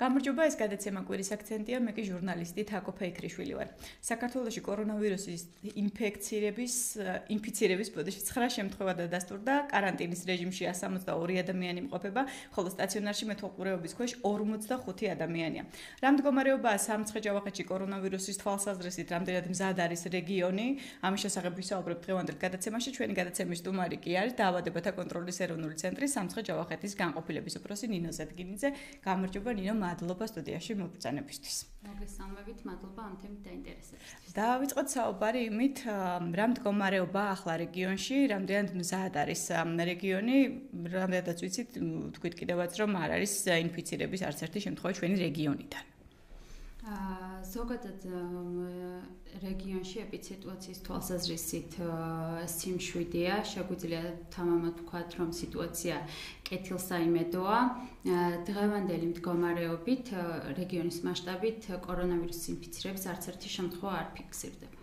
გამარჯობა, ეს გადაცემა კვირის აქცენტია, მე კი ჟურნალისტი თაკო ფეიქრიშვილი ვარ. საქართველოში კორონავირუსის ინფიცირების 9 შემთხვევა დადასტურდა, კარანტინის რეჟიმში 162 ადამიანი იმყოფება, ხოლო სტაციონარში მეთვალყურეობის ქვეშ 45 ადამიანია. რა მდგომარეობაა სამცხე-ჯავახეთში კორონავირუსის თვალსაზრისით, რამდენად მზად არის რეგიონი? ამის შესახებ ვისაუბრებ დღევანდელ გადაცემაში. ჩვენი გადაცემის სტუმარი კი არის დაავადებათა კონტროლის ეროვნული ცენტრის სამცხე-ჯავახეთის განყოფილების უფროსი ნინო ზედგინიძე. გამარჯობა ნინო, მადლობა სტუდიაში მოგბრძანებისთვის. მოგესალმებით, მადლობა ამ თემით დაინტერესებისთვის. დავიწყოთ საუბარი იმით, რა მდგომარეობაა ახლა რეგიონში, რამდენად მზად არის რეგიონი, რამდენადაც ვიცით, თქვით კიდევაც რომ არ არის ინფიცირების არც ერთი შემთხვევა ჩვენი რეგიონიდან. ზოგადად რეგიონში ეპიციტუაციის თვალსაზრისით სიმშვიდეა, შეგვიძლია თამამად ვთქვათ, რომ სიტუაცია კეთილსაიმედოა. დღევანდელი მდგომარეობით რეგიონის მასშტაბით კორონავირუსის ინფიცირების არც ერთი შემთხვევა არ ფიქსირდება.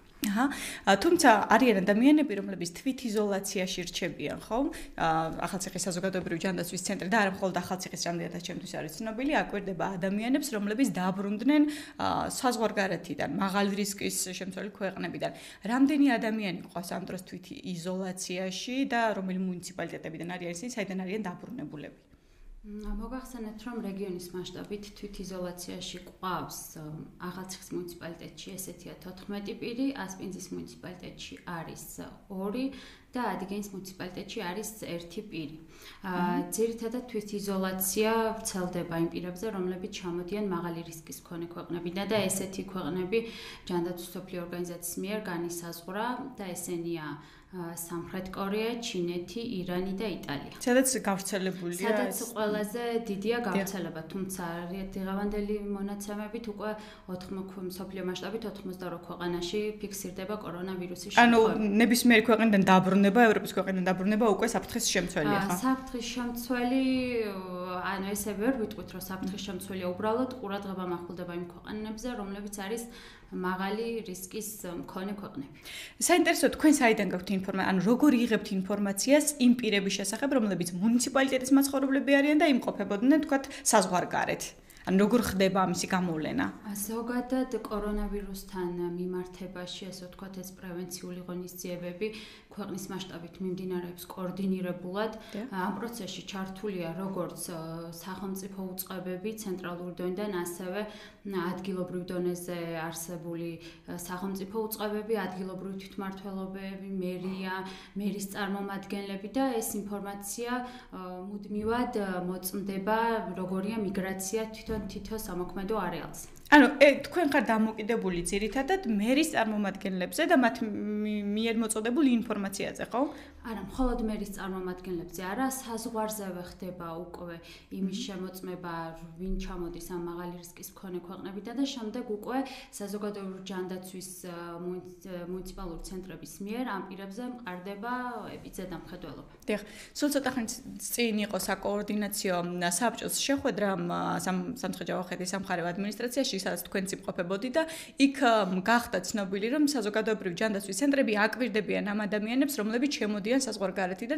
თუმცა არიან ადამიანები, რომლებიც თვითიზოლაციაში რჩებიან, ხო? ახალციხის საზოგადოებრივი ჯანდაცვის ცენტრი და არა მხოლოდ ახალციხის, რამდენადაც ჩემთვის არის ცნობილი, აკვირდება ადამიანებს, რომლებიც დაბრუნდნენ საზღვარგარეთიდან, მაღალი რისკის შემცველი ქვეყნებიდან. რამდენი ადამიანი ყავს ამ დროს თვითიზოლაციაში და რომელი მუნიციპალიტეტებიდან არიან ისინი, საიდან არიან დაბრუნებულები? მოგახსენეთ, რომ რეგიონის მასშტაბით თვითიზოლაციაში ყავს ახალციხის მუნიციპალიტეტში ესეთია 14 პირი, ასპინძის მუნიციპალიტეტში არის 2 და ადიგენის მუნიციპალიტეტში არის 1 პირი. ძირითადად თვითიზოლაცია ვრცელდება იმ პირებზე, რომლებიც ჩამოდიან მაღალი რისკის მქონე ქვეყნებიდან და ესეთი ქვეყნები ჯანდაცვის მსოფლიო ორგანიზაციის მიერ განისაზღვრა და ესენია სამხრეთ კორეა, ჩინეთი, ირანი და იტალია. სადაც გავრცელებულია სადაც ყველაზე დიდია გავრცელება, თუმცა დღევანდელი მონაცემებით უკვე მსოფლიო მასშტაბით 82 ქვეყანაში ფიქსირდება კორონავირუსის შემთხვევები. ანუ ნებისმიერი ქვეყნიდან დაბრუნება, ევროპის ქვეყნიდან დაბრუნება უკვე საფრთხის შემცველია, ხო? საფრთხის შემცველი, ანუ ესე ვერ ვიტყვით, რომ საფრთხის შემცველია, უბრალოდ ყურადღება მახვილდება იმ ქვეყნებზე, რომლებიც არის მაღალი რისკის მქონე ქვეყნები. საინტერესო თქვენ საიდან გაქვთ ინფორმაცია, ანუ როგორ იღებთ ინფორმაციას იმ პირების შესახებ, რომლებიც მუნიციპალიტეტის მაცხოვრებლები არიან და იმყოფებოდნენ, თქვათ, საზღვარგარეთ? ანუ როგორ ხდება ამისი გამოვლენა? ზოგადად კორონავირუსთან მიმართებაში, ასე ვთქვათ, ეს პრევენციული ღონისძიებები ქვეყნის მასშტაბით მიმდინარეობს კოორდინირებულად. ამ პროცესში ჩართულია როგორც სახელმწიფო უწყებები ცენტრალური დონიდან, ასევე ადგილობრივ დონეზე არსებული სახელმწიფო უწყებები, ადგილობრივი თვითმმართველობები, მერია, მერის წარმომადგენლები და ეს ინფორმაცია მუდმივად მოწმდება, როგორია მიგრაცია თვითონ სამოქმედო არეალზე. ანუ თქვენ ხარ დამოკიდებული ძირითადად მერის წარმომადგენლებზე და მათ მიერ მოწოდებულ ინფორმაციაზე, ხო? არა, მხოლოდ მერის წარმომადგენლებზე არა, საზღვარზევე ხდება უკვე იმის შემოწმება, ვინ ჩამოდის ამ მაღალი რისკის მქონე ქვეყნებიდან და შემდეგ უკვე საზოგადოებრივი ჯანდაცვის მუნიციპალური ცენტრების მიერ ამ პირებზე მყარდება ეპიდემიოლოგიურობა. დიახ, სულ ცოტა ხნის წინ იყო საკოორდინაციო საბჭოს შეხვედრა სამცხე-ჯავახეთის სამხარეო ადმინისტრაციაში, სადაც თქვენც იმყოფებოდი და იქ გახდა ცნობილი, რომ საზოგადოებრივი ჯანდაცვის ცენტრები აკვირდებიან ამ ადამიანებს, რომლებიც შემოდიან საზღვარგარეთიდან,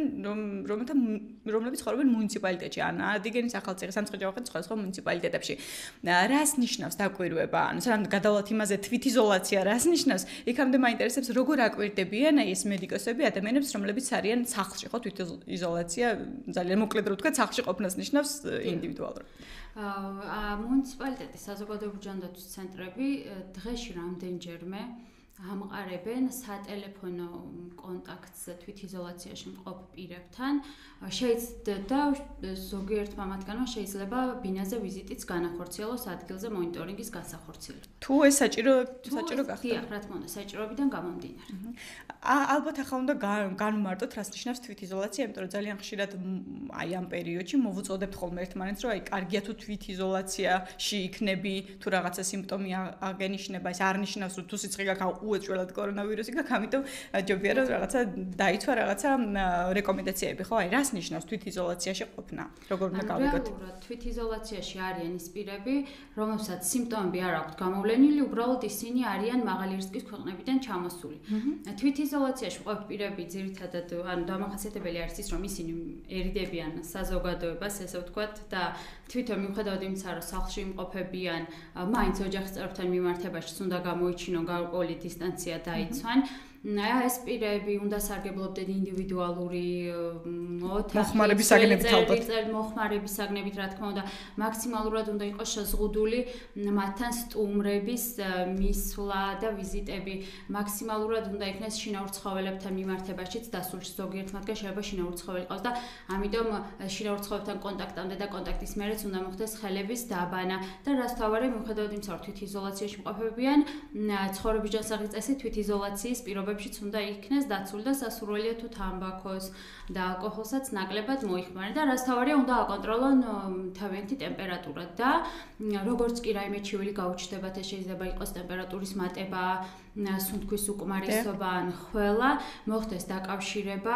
რომლებიც ცხოვრობენ მუნიციპალიტეტში, ან ადიგენის, ახალციხის, სამცხე-ჯავახეთის სხვადასხვა მუნიციპალიტეტებში. რას ნიშნავს დაკვირვება? ანუ სანამ გადავლათ იმაზე თვითიზოლაცია რას ნიშნავს? იქამდე მაინტერესებს როგორ აკვირდებიან ეს მედიკოსები ადამიანებს, რომლებიც არიან სახლში, ხო, თვითიზოლაცია ძალიან მოკლედ რო ვთქვათ, სახლში ყოფნას ნიშნავს ინდივიდუალურად. მუნიციპალიტეტის საზოგადოებრივი ჯანდაცვის ცენტრები დღეში რამდენჯერმე ამყარებენ სატელეფონო კონტაქტს თვითიზოლაციაში მყოფ პირებთან. და ზოგიერთმა მათგანმა შეიძლება ბინაზე ვიზიტიც განახორციელოს ადგილზე მონიტორინგის გასახორციელებლად. თუ ეს საჭირო გახდა? დიახ, რა თქმა უნდა, საჭიროებიდან გამომდინარე. ალბათ ახლა უნდა განვმარტოთ, რას ნიშნავს თვითიზოლაცია, იმიტომ რომ ძალიან ხშირად აი ამ პერიოდში მოვუწოდებთ ხოლმე ერთმანეთს, რომ აი კარგია თუ თვითიზოლაციაში იქნები, თუ რაღაცა სიმპტომი აღენიშნება, ეს არ ნიშნავს, რომ თუ სიცხე გაქვს უეჭველად კორონავირუსი გაქვს, ამიტომ ჯობია რომ რაღაცა დაიცვა რაღაცა რეკომენდაციები, ხო? აი რას ნიშნავს თვითიზოლაციაში ყოფნა? როგორ უნდა გავიგოთ? რეალურად თვითიზოლაციაში არიან ის პირები, რომელსაც სიმპტომები არ აქვთ გამოვლენილი, უბრალოდ ისინი არიან მაღალი რისკის ქვეყნებიდან ჩამოსული. თვითიზოლაციაში მყოფ პირები ძირითადად ანუ დამახასიათებელი არის ის, რომ ისინი ერიდებიან საზოგადოებას, ესე ვთქვათ, და თვითონ მიუხედავად იმისა, რომ სახლში იმყოფებიან, მაინც ოჯახის წევრებთან მიმართებაშიც უნდა გამოიჩინონ გარკვეული დისტანცია დაიცვან. ეს პირები უნდა სარგებლობდნენ ინდივიდუალური მოხმარების საგნებით ალბათ. მოხმარების საგნებით, რა თქმა უნდა, მაქსიმალურად უნდა იყოს შეზღუდული მათთან სტუმრების მისვლა და ვიზიტები. მაქსიმალურად უნდა იქნეს შინაურ ცხოველებთან მიმართებაშიც დასულში. ზოგიერთ მათგან შეიძლება შინაური ცხოველი ყავს და ამიტომ შინაურ ცხოველებთან კონტაქტამდე და კონტაქტის მერეც უნდა მოხდეს ხელების დაბანა და რაც თავარი მიუხედავად იმისა, რომ თვითიზოლაციაში მყოფებიან, ცხოვრების ჯანსაღი წესი თვითიზოლაციის პირობებშიც უნდა იქნეს დაცული და სასურველია თუ თამბაქოს და ალკოჰოლსაც ნაკლებად მოიხმარონ და რაც თავარია უნდა აკონტროლონ თავიანთი ტემპერატურა და როგორც კი რაიმე ჩივილი გაუჩნდებათ, ეს შეიძლება იყოს ტემპერატურის მატება, სუნთქვის უკმარისობა ან ხველა, მოხდეს დაკავშირება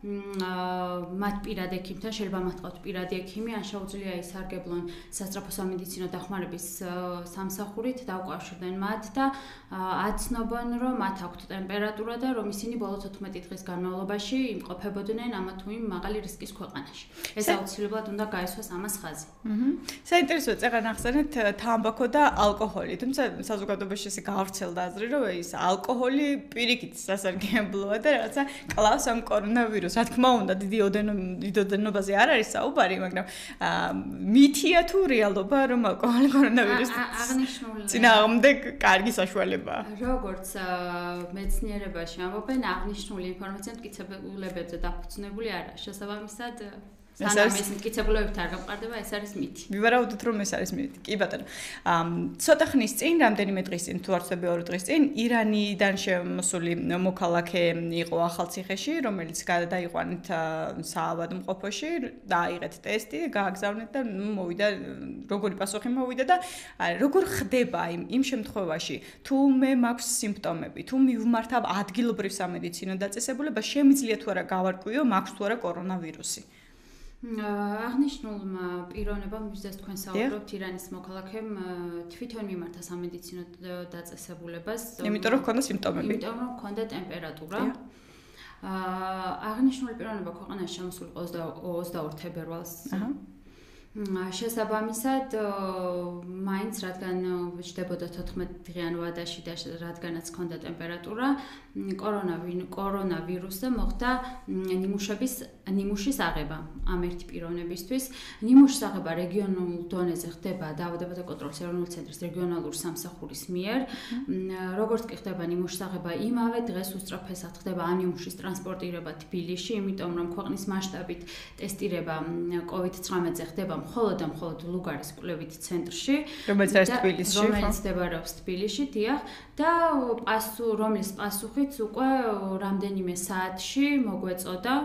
მათ პირად ექიმთან, შეიძლება მათ ყავთ პირადი ექიმი, ან შეუძლია ისარგებლონ სასწრაფო სამედიცინო დახმარების სამსახურით, დაუკავშირდნენ მათ და აცნობენ, რომ მათ აქვთ ტემპერატურა და რომ ისინი ბოლო 14 დღის განმავლობაში იმყოფებოდნენ ამა თუ იმ მაღალი რისკის ქვეყანაში. ეს აუცილებლად უნდა გაისვას ამას ხაზი. საინტერესოა, წეგან ახსენეთ თამბაქო და ალკოჰოლი, თუმცა საზოგადოებაში ესე გავრცელდა აზრი, რომ ეს ალკოჰოლი პირიქით სასარგებლოა და რაღაცა კლავს ამ კორონავირუსს. რა თქმა უნდა, დიდი ოდენობაზე არ არის საუბარი, მაგრამ მითია თუ რეალობა, რომ ალკოჰოლი კორონავირუსს აღნიშნული წინააღმდეგ კარგი საშუალებაა. როგორც მეცნიერებაში ამბობენ, აღნიშნული ინფორმაცია მტკიცებულებებზე დაფუძნებული არაა. შესაბამისად სანამ ეს მტკიცებულებებით არ გამყარდება, ეს არის მითი. ვივარაუდოთ, რომ ეს არის მითი. კი ბატონო. ცოტა ხნის წინ, რამდენიმე დღის წინ, თუ არ ვცდები 2 დღის წინ, ირანიდან შემოსული მოქალაქე იყო ახალციხეში, რომელიც გადაიყვანეთ საავადმყოფოში, დააიღეთ ტესტი, გააგზავნეთ და მოვიდა, როგორი პასუხი მოვიდა და როგორ ხდება იმ შემთხვევაში, თუ მე მაქვს სიმპტომები, თუ მივმართავ ადგილობრივ სამედიცინო დაწესებულება, შემიძლია თუ არა გავარკვიო, მაქვს თუ არა კორონავირუსი. აღნიშნულმა პიროვნებამ, ვისაც თქვენ საუბრობთ, ირანის მოქალაქემ თვითონ მიმართა სამედიცინო დაწესებულებას, იმიტომ რომ ჰქონდა სიმპტომები. იმიტომ რომ ჰქონდა ტემპერატურა. აღნიშნული პიროვნება ქვეყანაში შემოსული 22 თებერვალს. შესაბამისად, მაინც რადგან ჯდებოდა 14 დღიან ვადაში და რადგანაც ჰქონდა ტემპერატურა, კორონავირუსზე მოხდა ნიმუშის აღება ამ ერთი პიროვნებისთვის. ნიმუშის აღება რეგიონულ დონეზე ხდება დაავადებათა კონტროლის ეროვნული ცენტრის რეგიონალური სამსახურის მიერ. როგორც კი ხდება ნიმუშის აღება, იმავე დღეს უსწრაფესად ხდება ამ ნიმუშის ტრანსპორტირება თბილისში, იმიტომ რომ ქვეყნის მასშტაბით ტესტირება COVID-19-ზე ხდება მხოლოდ ლუგარის კვლევით ცენტრში, რომელიც მდებარეობს თბილისში, დიახ, და რომლის პასუხიც უკვე რამდენიმე საათში მოგვეწოდა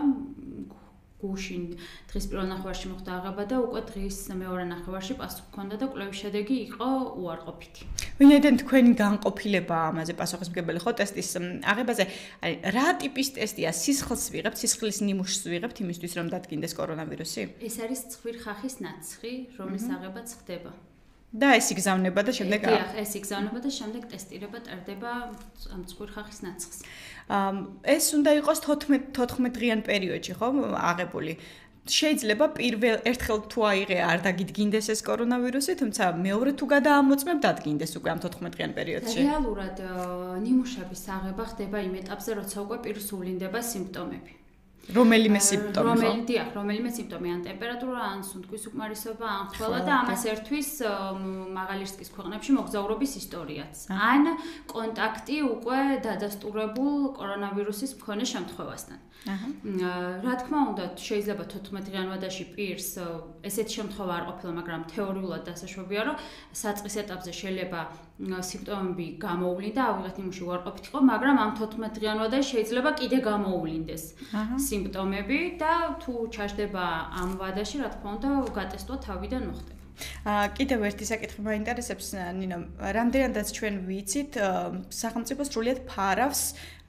გუშინ დღის პირველ ნახევარში მოხდა აღება და უკვე დღის მეორე ნახევარში პასუხი ჰქონდა და კვლევის შედეგი იყო უარყოფითი. ვინაიდან თქვენი განყოფილება ამაზე პასუხისმგებელი ხო ტესტის აღებაზე, რა ტიპის ტესტია? სისხლს ვიღებთ, სისხლის ნიმუშს ვიღებთ იმისთვის, რომ დადგინდეს კორონავირუსი? ეს არის ცხვირხახის ნაცხი, რომლის აღებაც ხდება. და ეს იგზავნება და შემდეგ დიახ, ეს იგზავნება და შემდეგ ტესტირება ტარდება ამ ცხვირხახის ნაცხს. ეს უნდა იყოს 14 დღიან პერიოდში, ხო, აღებული. შეიძლება პირველ ერთხელ თუ აიღე არ დაგიდგინდეს ეს კორონავირუსი, თუმცა მეორე თუ გადაამოწმებ დადგინდეს უკვე ამ 14 დღიან პერიოდში. რეალურად ნიმუშების აღება ხდება იმ ეტაპზე, როცა უკვე პირს უვლინდება სიმპტომები. რომელიმე სიმპტომი, ან ტემპერატურა, ან სუნთქვის უკმარისობა, ან ხველა და ამას ერთვის მაღალი რისკის ქვეყნებში მოგზაურობის ისტორიაც. ან კონტაქტი უკვე დადასტურებულ კორონავირუსის მქონე შემთხვევასთან. რა თქმა უნდა, შეიძლება 14 დღიან ვადაში პირს ესეთი შემთხვევა არ ყოფილა, მაგრამ თეორიულად დასაშვებია, რომ საწყის ეტაპზე შეიძლება სიმპტომები გამოუვლინდა, ავიღეთ ნიმუში უარყოფით იყო, მაგრამ ამ 14 დღიან ვადაში შეიძლება კიდე გამოუვლინდეს სიმპტომები და თუ ჩაждდება ამ ვადაში, რა თქმა უნდა, გატესტვა თავიდან მოხდება. კიდევ ერთი საკითხი მაინტერესებს, ნინო, რამდენადაც ჩვენ ვიცით, სახელმწიფო სრულიად ფარავს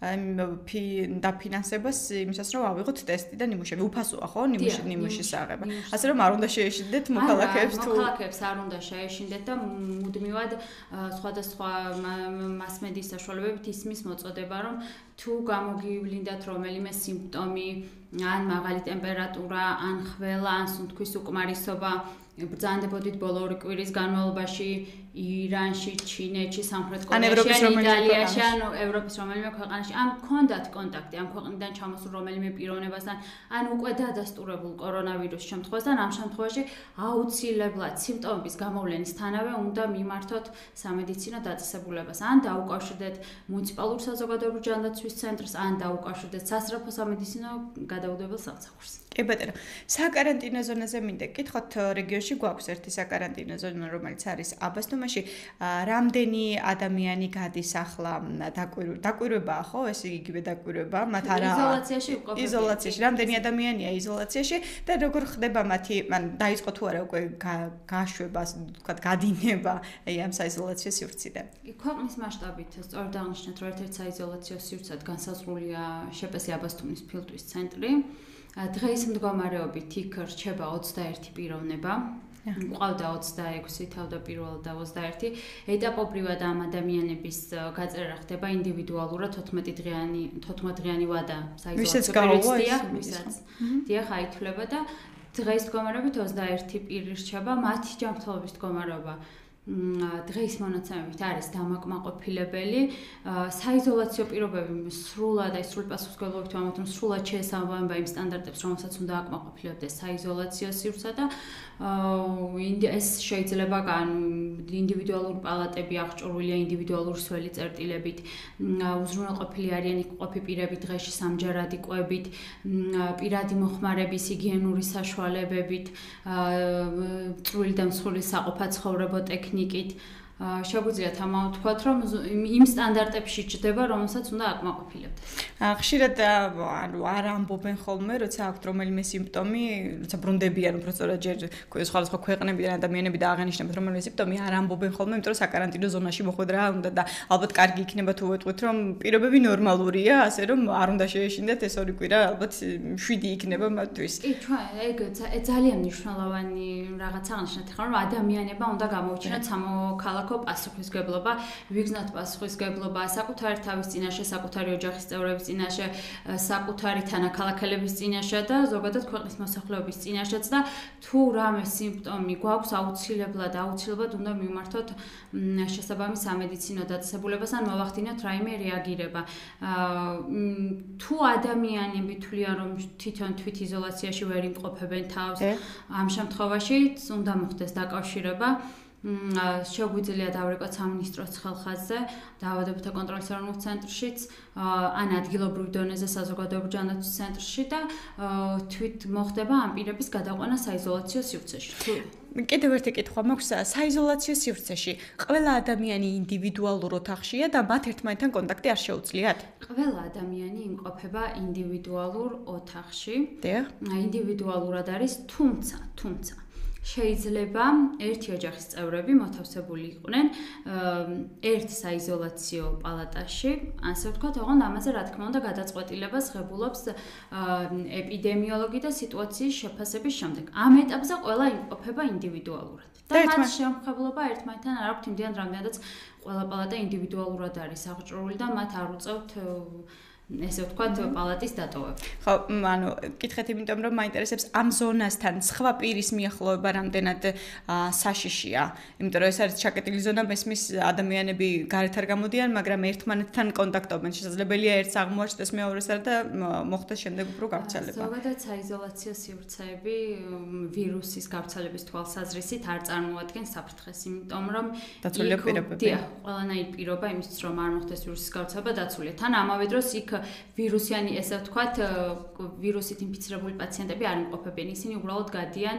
დაფინანსებას იმისას, რომ ავიღოთ ტესტი და ნიმუშები. უფასოა, ხო, ნიმუშის აღება. ასე რომ არ უნდა შეეშინდეთ მოქალაქეებს თუ მოქალაქეებს არ უნდა შეეშინდეთ და მუდმივად სხვადასხვა მასმედიის საშუალებებით ისმის მოწოდება, რომ თუ გამოგივლინდათ რომელიმე სიმპტომი, ან მაღალი ტემპერატურა, ან ხველა, ან სუნთქვის უკმარისობა, ბრძანდებოდით ბოლო 2 კვირის განმავლობაში ირანში, ჩინეთში, სამხრეთ ევროპის კორეაში, რომელიმე იტალიაში, ქვეყანაში. ევროპის რომელიმე ქვეყანაში, ან ჰქონდათ კონტაქტი ამ ქვეყნიდან ჩამოსულ რომელიმე პიროვნებასთან, ან უკვე დადასტურებულ კორონავირუსის შემთხვევასთან, ამ შემთხვევაში აუცილებლად სიმპტომების გამოვლენისთანავე უნდა მიმართოთ სამედიცინო დაწესებულებას, ან დაუკავშირდეთ მუნიციპალურ საზოგადოებრივ ჯანდაცვის ცენტრს, ან დაუკავშირდეთ სასწრაფო სამედიცინო გადაუდებელ სამსახურს. კი ბატონო, საკარანტინო ზონაზე მინდა გითხოთ, რეგიონში გვაქვს ერთი საკარანტინო ზონა, რომელიც არის აბასთუმანში. რამდენი ადამიანი გადის ახლა დაკვირვებაა, ხო? ეს იგივე დაკვირვება, მათ არა იზოლაციაში იყოფებიან. იზოლაციაში, რამდენი ადამიანია იზოლაციაში და როგორ ხდება მათი, დაიწყო თუ არა უკვე გაშვება, თქვა გადინება ამ საიზოლაციო სივრციდან? ქვეყნის მასშტაბით სწორედ აღნიშნეთ, რომ ერთ-ერთ საიზოლაციო სივრცად განსაზღვრულია შეპესი აბასთუმნის ფილტვის ცენტრი. დღეს მდგომარეობით იქ რჩება 21 პიროვნება. მყავდა 26 თავდაპირველად და 21. ეტაპობრივად ამ ადამიანების გაწერა ხდება ინდივიდუალურად 14 დღიანი ვადა საიზოლაციო პერიოდია, ვისაც დიახ აითვლება და დღეს მდგომარეობით 21 პირი რჩება, მათი ჯანმრთელობის მდგომარეობა დღის მონაცემებით არის დამაკმაყოფილებელი. საიზოლაციო პირობები სრულად აი სრულ პასუხისმგებლობით ვამბობთ, რომ სრულად შეესაბამება იმ სტანდარტებს, რომელსაც უნდა აკმაყოფილებდეს საიზოლაციო სივრცე და ეს შეიძლება ინდივიდუალური პალატები აღჭურვილია ინდივიდუალური სველი წერტილებით, უზრუნველყოფილი არიან იქ მყოფი პირები დღეში სამჯერადი კვებით, პირადი მოხმარების ჰიგიენური საშუალებებით, წვრილი და მსხვილი საყოფაცხოვრებო ტექნიკით. შეგვიძლიათ ამაოდ ვთქვათ, რომ იმ სტანდარტებში ჩდება, რომელსაც უნდა აკმაყოფილებდეს. ხშირად არ ამბობენ ხოლმე, როცა აქვთ რომელიმე სიმპტომი, როცა ბრუნდებიან უბრალოდ ჯერ სხვადასხვა ქვეყნებიდან ადამიანები და აღენიშნებათ რომელიმე სიმპტომი, არ ამბობენ ხოლმე, იმიტომ რომ საკარანტინო ზონაში მოხვედრა უნდა და ალბათ კარგი იქნება თუ ვეტყვით, რომ პირობები ნორმალურია, ასე რომ არ უნდა შეეშინდეთ ეს 2 კვირა, ალბათ 7 იქნება მათთვის. კი, ჩვენ ეგ ძალიან მნიშვნელოვანი რაღაც აღნიშნეთ, ხომ რომ ადამიანებმა უნდა გამოვიჩინოთ სამოქალაქო პასუხისმგებლობა, ვიგრძნოთ პასუხისმგებლობა საკუთარი თავის წინაშე, საკუთარი ოჯახის წევრების წინაშე, საკუთარი თანაქალაქელების წინაშე და ზოგადად ქვეყნის მოსახლეობის წინაშეც და თუ რამე სიმპტომი გვაქვს, აუცილებლად უნდა მიმართოთ შესაბამის სამედიცინო დაწესებულებას ან მოვახდინოთ რაიმე რეაგირება. თუ ადამიანები თვლიან, რომ თვითონ თვითიზოლაციაში ვერ იმყოფებენ თავს, ამ შემთხვევაში უნდა მოხდეს დაკავშირება. შეგვიძლია დავრეკოთ სამინისტროს ხელხაზზე, დაავადებათა კონტროლის ეროვნულ ცენტრშიც, ან ადგილობრივ დონეზე საზოგადოებრივ ჯანდაცვის ცენტრში და თვით მოხდება ამ პირების გადაყვანა საიზოლაციო სივრცეში. კიდევ ერთი კითხვა მაქვს, საიზოლაციო სივრცეში ყველა ადამიანი ინდივიდუალურ ოთახშია და მათ ერთმანეთთან კონტაქტი არ შეუძლიათ? ყველა ადამიანი იმყოფება ინდივიდუალურ ოთახში. დიახ. ინდივიდუალურად არის, თუმცა შეიძლება ერთი ოჯახის წევრები მოთავსებული იყვნენ ერთ საიზოლაციო პალატაში, ასე ვთქვათ, ოღონდ ამაზე რა თქმა უნდა გადაწყვეტილებას ღებულობს ეპიდემიოლოგი და სიტუაციის შეფასების შემდეგ. ამ ეტაპზე ყველა იმყოფება ინდივიდუალურად. და მათ შემხებლობა ერთმანეთთან არ აქვთ იმდენად, რამდენადაც ყველა პალატა ინდივიდუალურად არის აღჭურვილი და მათ არ უწევთ ესე ვთქვათ, პალატის დატოვება. ხო, კითხეთ, იმიტომ რომ მაინტერესებს ამ ზონასთან სხვა პირის მიახლოება რამდენად საშიშია. იმიტომ რომ ეს არის ჩაკეტილი ზონა, მესმის ადამიანები გარეთ არ გამოდიან, მაგრამ ერთმანეთთან კონტაქტობენ. შესაძლებელია ერთს აღმოაჩნდეს მეორეს არ და მოხდეს შემდეგ უფრო გავრცელება. ზოგადად საიზოლაციო სივრცეები ვირუსის გავრცელების თვალსაზრისით არ წარმოადგენს საფრთხეს, იმიტომ რომ დაცულია პირობები. ყველანაირი პირობა იმისთვის, რომ არ მოხდეს ვირუსის გავრცელება, დაცულია. თან ამავე დროს იქ ვირუსიანი, ესე ვთქვათ, ვირუსით ინფიცირებული პაციენტები არ იმყოფებიან. ისინი უბრალოდ გადიან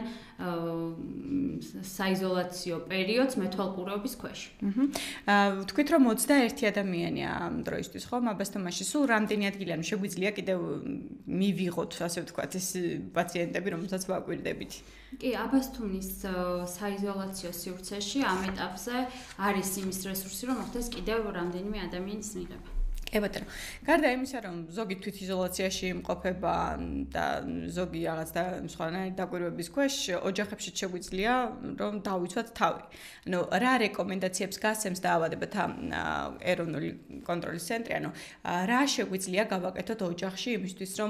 საიზოლაციო პერიოდს მეთვალყურეობის ქვეშ. თქვით რომ 21 ადამიანია ამ დროისთვის, ხო? აბასთუმანში სულ რამდენი ადგილი ანუ შეგვიძლია კიდევ მივიღოთ, ასე ვთქვათ, ეს პაციენტები, რომელსაც ვაკვირდებით? კი, აბასთუმნის საიზოლაციო სივრცეში ამ ეტაპზე არის იმის რესურსი, რომ მოხდეს კიდევ რამდენიმე ადამიანის მიღება. ებატრო. გარდა იმისა, რომ ზოგი თვითიზოლაციაში იმყოფება და ზოგი რაღაც და სხვანაირი დაკვირვების ქვეშ, ოჯახებში შეგვიძლია რომ დავიცვათ თავი. ანუ რა რეკომენდაციებს გასცემს დაავადებათა ეროვნული კონტროლის ცენტრი, ანუ რა შეგვიძლია გავაკეთოთ ოჯახში იმისთვის, რომ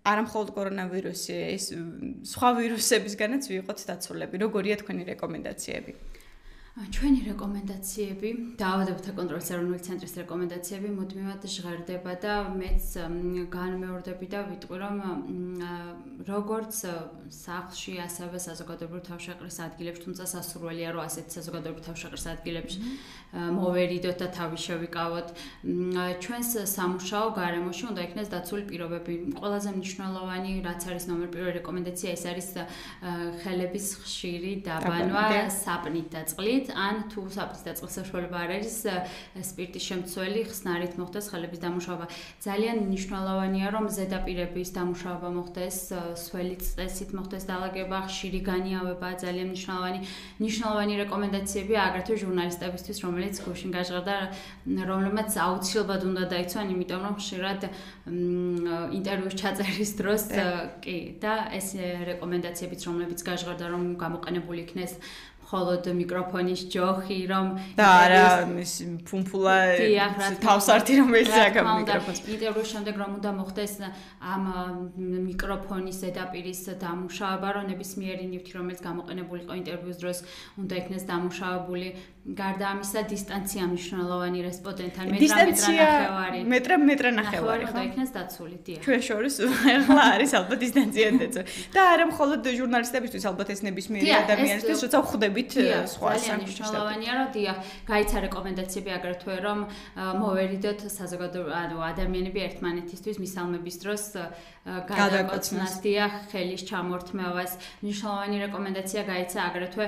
არა მხოლოდ კორონავირუსი, ეს სხვა ვირუსებისგანაც ვიყოთ დაცულები. როგორია თქვენი რეკომენდაციები? ჩვენი რეკომენდაციები, დაავადებათა კონტროლის ეროვნული ცენტრის რეკომენდაციები მუდმივად ჟღერდება და მეც განმეორდები და ვიტყვი, რომ როგორც სახლში, ასევე საზოგადოებრივ თავშეყრის ადგილებში, თუმცა სასურველია, რომ ასეთ საზოგადოებრივ თავშეყრის ადგილებში მოვერიდოთ და თავი შევიკავოთ. ჩვენს სამუშაო გარემოში უნდა იქნეს დაცული პირობები. ყველაზე მნიშვნელოვანი, რაც არის ნომერ პირველი რეკომენდაცია, ეს არის ხელების ხშირი დაბანვა საპნით და წყლით. ან თუ საპნის დაწყლის საშუალება არ არის სპირტის შემცველი ხსნარით მოხდეს ხელების დამუშავება. ძალიან მნიშვნელოვანია რომ ზედაპირების დამუშავება მოხდეს, სველი წესით მოხდეს დალაგება, ხშირი განიავება ძალიან მნიშვნელოვანი რეკომენდაციებია აგრეთვე ჟურნალისტებისთვის, რომელიც გუშინ გაჟღერდა, რომლებმაც აუცილებლად უნდა დაიცვან, იმიტომ რომ ხშირად ინტერვიუს ჩაწერის დროს კი და ეს რეკომენდაციებიც რომლებიც გაჟღერდა, რომ გამოყენებული იქნეს მხოლოდ მიკროფონის ჯოხი, რომ და არა ის ფუმფულა თავსართი რომელიც აკამ მიკროფონს. ინტერვიუს შემდეგ რომ უნდა მოხდეს ამ მიკროფონის ზედაპირის დამუშავება, რომ ნებისმიერი ნივთი, რომელიც გამოყენებული იყო ინტერვიუს დროს, უნდა იქნეს დამუშავებული. გარდა ამისა, დისტანცია მნიშვნელოვანი რესპონდენტთან, მეტრ ნახევარი უნდა იქნეს დაცული, დიახ. ჩვენ შორის ახლა არის ალბათ დისტანცია დაცული. და არა მხოლოდ ჟურნალისტებისთვის, ალბათ ეს ნებისმიერი ადამიანისთვის, როცა ვხვდებით სხვა მნიშვნელოვანია, რომ დიახ, გაიცა რეკომენდაციები აგრეთვე, რომ მოვერიდოთ საზოგადოებრივ ადამიანები ერთმანეთისთვის მისალმების დროს გადაკოცნას, დიახ, ხელის ჩამორთმევას. მნიშვნელოვანი რეკომენდაცია გაიცა აგრეთვე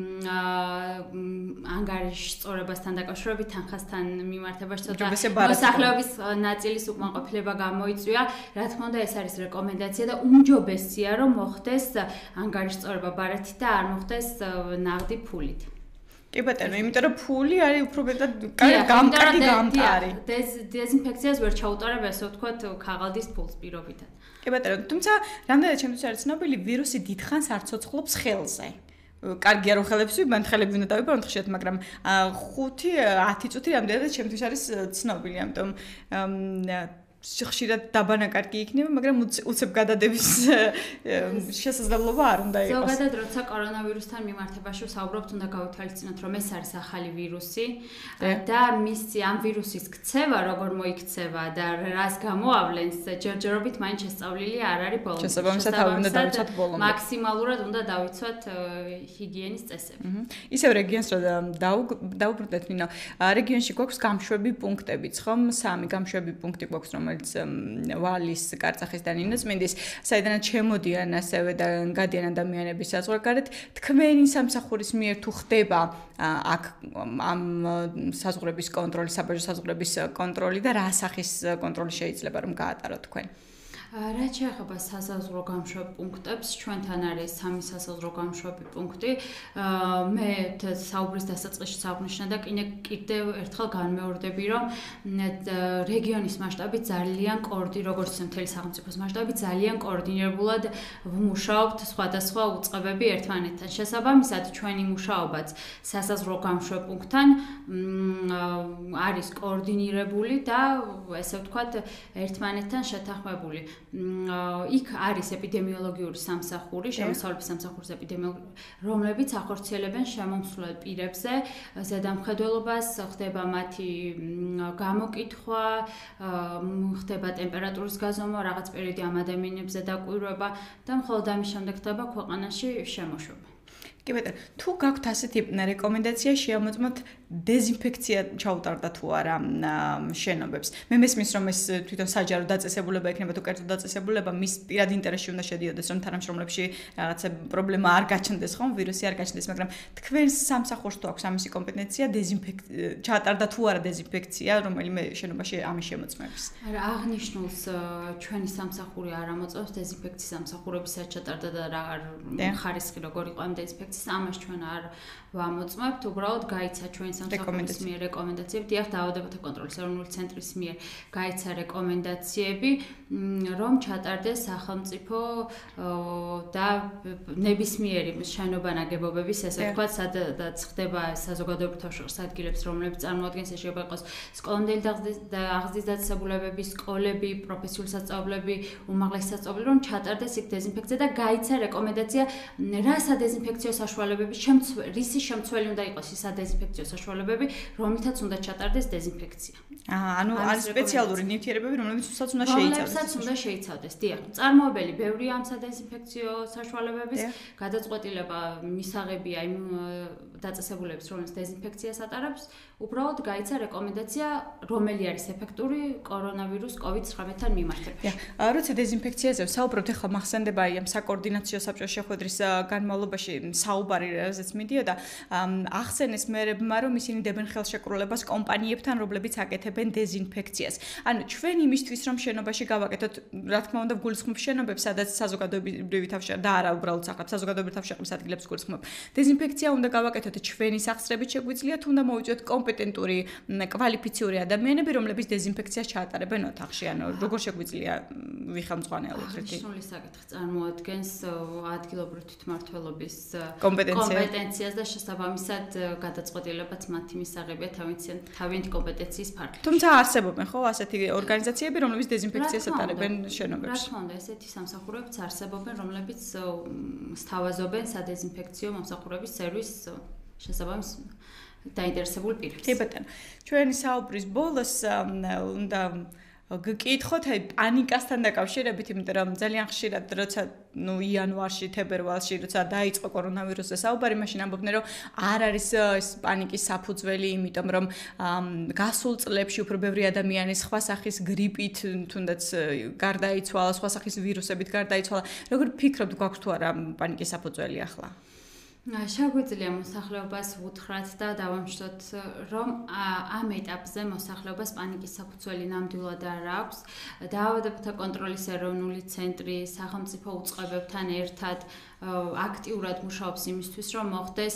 ანგარიშის სწორებასთან დაკავშირებით თანხასთან მიმართებაში ცოტა მოსახლეობის ნაწილის უკმაყოფილება გამოიწვია. რა თქმა უნდა, ეს არის რეკომენდაცია და უმჯობესია, რომ მოხდეს ანგარიშის სწორება ბარათით და არ მოხდეს ნაღდი ფულით. კი ბატონო, იმიტომ რომ ფული არის უფრო მეტად გამკარგი გამტარი. დეზინფექციას ვერ ჩაუტარებ, ასე ვთქვათ, ქაღალდის ფულს პირობითად. კი ბატონო, თუმცა რამდენად ჩემთვის არის ცნობილი, ვირუსი დიდხანს არ ცოცხლობს ხელზე. კარგია რომ ხელებს ვიბანთ, ხელები უნდა დავიბანოთ ხშირად, მაგრამ 5-10 წუთი რამდენადაც ჩემთვის არის ცნობილი, ამიტომ ხშირად დაბანა კარგი იქნება, მაგრამ უცებ გადადების შესაძლებლობა არ უნდა იყოს. ზოგადად, როცა კორონავირუსთან მიმართებაში ვსაუბრობთ, უნდა გავითვალისწინოთ, რომ ეს არის ახალი ვირუსი და ამ ვირუსის ქცევა, როგორ მოიქცევა და რას გამოავლენს, ჯერჯერობით მაინც შესწავლილი არ არის ბოლომდე. შესაბამისად, თავი უნდა დავიცვათ ბოლომდე. მაქსიმალურად უნდა დავიცვათ ჰიგიენის წესები. ისევ რეგიონს რა დაუბრუნდეთ, ნინო. რეგიონში გვაქვს გამშვები პუნქტებიც, ხომ? 3 გამშვები პუნქტი გვაქვს, რომელიც ვალის, კარწახის და ნინოწმინდის, საიდანაც შემოდიან ასევე და გადიან ადამიანები საზღვარგარეთ. თქვენი სამსახურის მიერ თუ ხდება აქ ამ საზღვრების კონტროლი, საბაჟო საზღვრების კონტროლი და რა სახის კონტროლი შეიძლება რომ გაატაროთ თქვენ? რაც შეეხება სასაზღვრო გამშვებ პუნქტებს, ჩვენთან არის 3 სასაზღვრო გამშვები პუნქტი. მე საუბრის დასაწყისში საუბნიშნა და კიდევ ერთხელ განმეორდები, რომ რეგიონის მასშტაბით ძალიან როგორც მთელი სახელმწიფოს მასშტაბით ძალიან კოორდინირებულად ვმუშაობთ სხვადასხვა უწყებები ერთმანეთთან. შესაბამისად, ჩვენი მუშაობაც სასაზღვრო გამშვებ პუნქტთან არის კოორდინირებული და ესე ვთქვათ, ერთმანეთთან შეთანხმებული. იქ არის ეპიდემიოლოგიური სამსახური, შემოსავლების სამსახურის ეპიდემიოლოგი, რომლებიც ახორციელებენ შემომსვლელ პირებზე ზედამხედველობას, ხდება მათი გამოკითხვა, ხდება ტემპერატურის გაზომვა, რაღაც პერიოდი ამ ადამიანებზე დაკვირვება და მხოლოდ ამის შემდეგ ხდება ქვეყანაში შემოშვება. კი ბატონო, თუ გაქვთ ასეთი რეკომენდაცია შეამოწმოთ დეზინფექცია ჩაუტარდა თუ არა შენობებს. მე მესმის რომ ეს თვითონ საჯარო დაწესებულება იქნება თუ კერძო დაწესებულება, მის პირად ინტერესში უნდა შედიოდეს, რომ თანამშრომლებში რაღაცა პრობლემა არ გაჩნდეს, ხომ, ვირუსი არ გაჩნდეს, მაგრამ თქვენს სამსახურს თუ აქვს ამისი კომპეტენცია, ჩაატარდა თუ არა დეზინფექცია, რომელიმე შენობაში ამის შემოწმების. არა, აღნიშნულს ჩვენი სამსახური არ ამოწევს დეზინფექციის სამსახურებისაც ჩატარდა და რა ხარისხი როგორ იყო ამ დეზინფექციის პროცესს ამას ჩვენ არ ვამოწმებთ, უბრალოდ გაიცა ჩვენ სამსახურის მიერ რეკომენდაციები, დიახ, დაავადებათა კონტროლის ეროვნული ცენტრის მიერ გაიცა რეკომენდაციები, რომ ჩატარდეს სახელმწიფო და ნებისმიერი შენობა ნაგებობების, ესე ვთქვათ, სადაც ხდება საზოგადოებრივ თავშეყრის ადგილებს, რომლებიც წარმოადგენს შეიძლება იყოს სკოლამდელი აღზრდის დაწესებულებები, სკოლები, პროფესიული სასწავლებლები, უმაღლესი სასწავლებლები, რომ ჩატარდეს იქ დეზინფექცია და გაიცა რეკომენდაცია, რა სადეზინფექციო საშუალებები, რისი შემცველი უნდა იყოს ის სადეზინფექციო საშუალებები, რომლითაც უნდა ჩატარდეს დეზინფექცია. ანუ არის სპეციალური ნივთიერებები, რომლებიც უნდა შეიცავდეს. უნდა შეიცავდეს, დიახ. წარმოებელი ბევრია ამ სადეზინფექციო საშუალებების, გადაწყვეტილება მისაღებია იმ დაწესებულების, რომელიც დეზინფექციას ატარებს, უბრალოდ გაიცა რეკომენდაცია, რომელი არის ეფექტური კორონავირუს COVID-19-თან მიმართებაში. როცა დეზინფექციაზე ვსაუბრობთ, ახლა მახსენდება ამ საკოორდინაციო საბჭოს შეხვედრის განმავლობაში საუბარი, რაზეც მიდიოდა, ახსენეს მერებმა, რომ ისინი დებენ ხელშეკრულებას კომპანიებთან, რომლებიც აკეთებენ დეზინფექციას. ანუ ჩვენ იმისთვის, რომ შენობაში გავაკეთოთ, რა თქმა უნდა, გულისხმობ შენობებს, სადაც საზოგადოებრივი თავშეყრება და არა უბრალოდ საზოგადოებრივი თავშეყრის ადგილებს გულისხმობ. დეზინფექცია უნდა გავაკეთოთ ჩვენი სახსრებით შეგვიძლია, თუ უნდა მოვიწვიოთ კომპეტენტური, კვალიფიციური ადამიანები, რომლებიც დეზინფექციას ჩაატარებენ ოთახში. ანუ როგორ შეგვიძლია ვიხელმძღვანელოთ ერთი სრული საკითხი წარმოადგენს ადგილობრივი თვითმმართველობის კომპეტენციას და შესაბამისად გადაწყვეტილებაც მათი მისაღებია თავიანთი კომპეტენციის ფარგლებში. თუმცა არსებობენ ხო ასეთი ორგანიზაციები, რომლებიც დეზინფექციას ატარებენ შენობებში. რა თქმა უნდა, ესეთი სამსახურებიც არსებობენ, რომლებიც სთავაზობენ სადეზინფექციო მომსახურების სერვისს შესაბამის დაინტერესებულ პირებს. კი ბატონო. ჩვენი საუბრის ბოლოს უნდა გკითხოთ აი პანიკასთან დაკავშირებით, იმიტომ რომ ძალიან ხშირად როცა იანვარში, თებერვალში, როცა დაიწყო კორონავირუსზე საუბარი, მაშინ ამბობდნენ, რომ არ არის ეს პანიკის საფუძველი, იმიტომ რომ გასულ წლებში უფრო ბევრი ადამიანი სხვა სახის გრიპით, თუნდაც გარდაიცვალა, სხვა სახის ვირუსებით გარდაიცვალა. როგორ ფიქრობთ, გვაქვს თუ არა პანიკის საფუძველი ახლა? შეგვიძლია მოსახლეობას ვუთხრათ და დავამჯდოთ, რომ ამ ეტაპზე მოსახლეობას პანიკის საფუძველი ნამდვილად არ აქვს. დაავადებათა კონტროლის ეროვნული ცენტრი სახელმწიფო უწყებებთან ერთად აქტიურად მუშაობს იმისთვის, რომ მოხდეს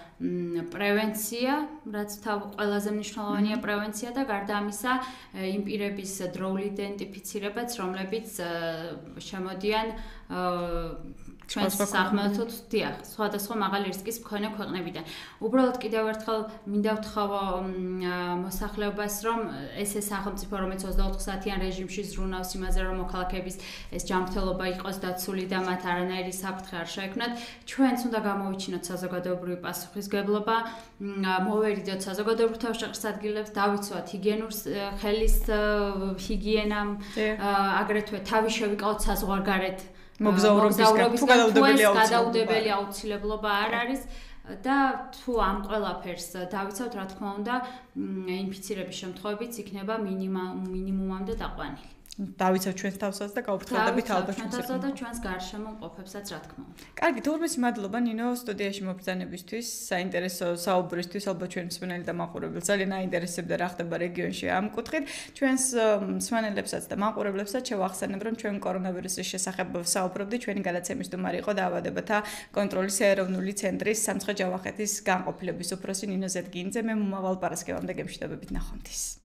პრევენცია, რაც ყველაზე მნიშვნელოვანია პრევენცია და გარდა ამისა იმ პირების დროული იდენტიფიცირებაც, რომლებიც შემოდიან ჩვენს სახელმწიფოდ, დიახ, სხვადასხვა მაღალი რისკის მქონე ქვეყნებიდან. უბრალოდ კიდევ ერთხელ მინდა ვთხოვო მოსახლეობას, რომ ეს სახელმწიფო, რომელიც 24 საათიან რეჟიმში ზრუნავს იმაზე, რომ მოქალაქეების ეს ჯანმრთელობა იყოს დაცული და მათ არანაირი საფრთხე არ შეექმნათ, ჩვენც უნდა გამოვიჩინოთ საზოგადოებრივი პასუხისმგებლობა, მოვერიდოთ საზოგადოებრივ თავშეყრის ადგილებს, დავიცვათ ჰიგიენურ ხელის ჰიგიენამ, აგრეთვე თავი შევიკავოთ საზღვარგარეთ. მოგზაურობისგან თუ გადაუდებელი აუცილებლობა არ არის და თუ ამ ყველაფერს დავიცავთ, რა თქმა უნდა, ინფიცირების შემთხვევებიც იქნება მინიმუმამდე დაყვანილი. დავიცავთ ჩვენს თავსაც და გავფრთხილდებით ალბათ ჩვენსაც და ჩვენს გარშემო მყოფებსაც, რა თქმა უნდა. კარგი, თორმეტ მადლობა ნინო სტუდიაში მობრძანებისთვის, საინტერესო საუბრისთვის, ალბათ ჩვენ მსმენელი და მაყურებელს ძალიან აინტერესებდა რა ხდება რეგიონში ამ კუთხით. ჩვენს მსმენელებსაც და მაყურებლებსაც შევახსენებ, რომ ჩვენ კორონავირუსის შესახებ საუბრობდით, ჩვენი გადაცემის სტუმარი იყო დაავადებათა კონტროლის ეროვნული ცენტრის სამცხე-ჯავახეთის განყოფილების უფროსი ნინო ზედგინძე. მე მომავალ პარასკევამდე გემშვიდობებით ნახვამდის.